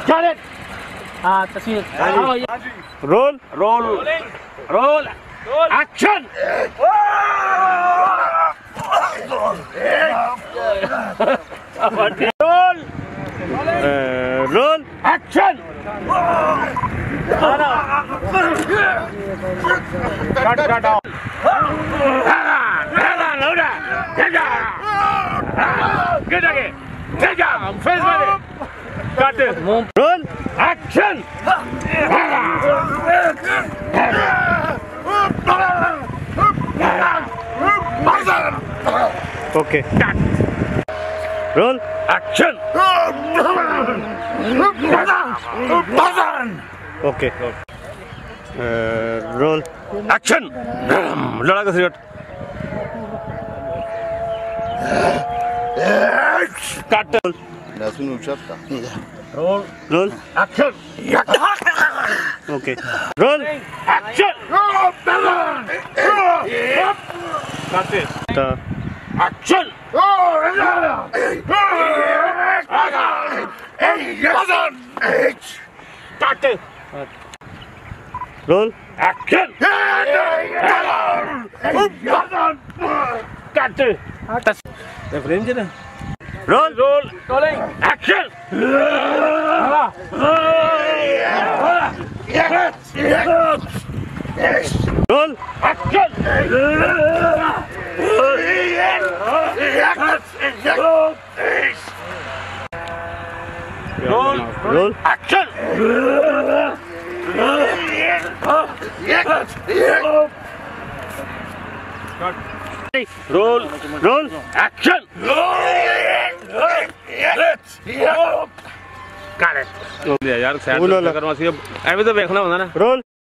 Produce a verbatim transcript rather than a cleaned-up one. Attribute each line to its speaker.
Speaker 1: Got it. हाँ तस्वीर।
Speaker 2: Roll
Speaker 1: roll roll action. Roll
Speaker 2: roll
Speaker 1: action. Cut cut off. Get again. Take out. Face ready. Cut it.
Speaker 2: Roll
Speaker 1: Action.
Speaker 2: Okay roll
Speaker 1: Action.
Speaker 2: Okay roll
Speaker 1: Action. लड़ा का cigarette. Cut.
Speaker 3: Nasıl uçak da?
Speaker 1: Roll.
Speaker 2: Roll
Speaker 1: Action.
Speaker 2: Okay roll
Speaker 1: Action. Cut it. Action. Cut it.
Speaker 2: Roll
Speaker 1: Action. Cut it.
Speaker 2: Frame जे ना roll
Speaker 1: Roll. Rolling. Action.
Speaker 2: Roll
Speaker 1: Action. Roll.
Speaker 2: Roll
Speaker 1: Action. Roll.
Speaker 2: Roll
Speaker 1: Action. Got it.
Speaker 2: यार
Speaker 1: ਐਵੇਂ ਤਾਂ ਵੇਖਣਾ ਹੁੰਦਾ ਨਾ
Speaker 2: role